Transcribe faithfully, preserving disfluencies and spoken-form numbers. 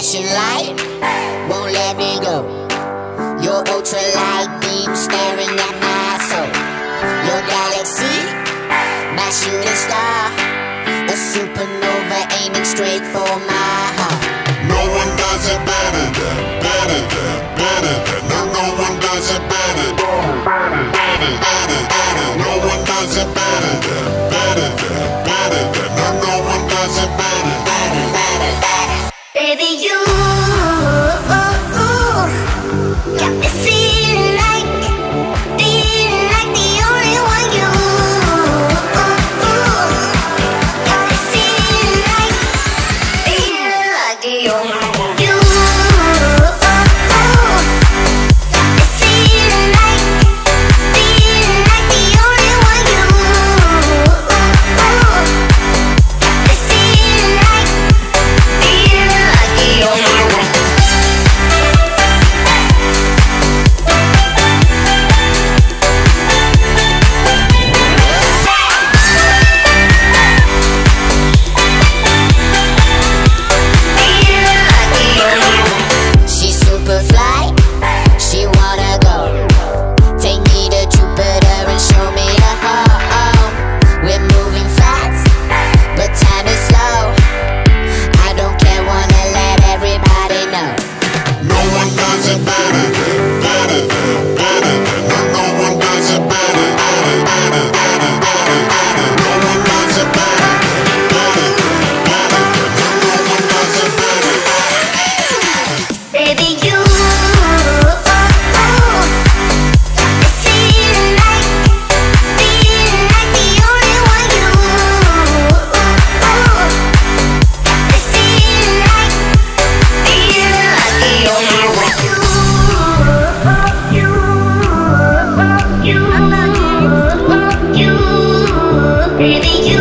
flashing light won't let me go. Your ultralight beam staring at my soul. Your galaxy, my shooting star, a supernova aiming straight for my heart. No one does it better than, better than, better than. No, no one does it better than, better, better, better, better. No one does it better than, better than, better than. No, no one does it better, better, better, better. Baby, you got me feeling like, feeling like the only one. You got me feeling like, feeling like the only one. You got me feeling like, feeling like the only one. You got me feeling like, feeling like the only one. She's super fly, she wanna go. Take me to Jupiter and show me the home. We're moving fast, but time is slow. I don't care, wanna let everybody know. No one does it better than, better than, better than. No, no one does it better, better, better, better, better, better. No one does it better than, better than, better than. No, no one does it better. Baby, you got me feeling like, feeling like the only one. You got me feeling like, feeling like the only one. You, you, you, you, baby, you.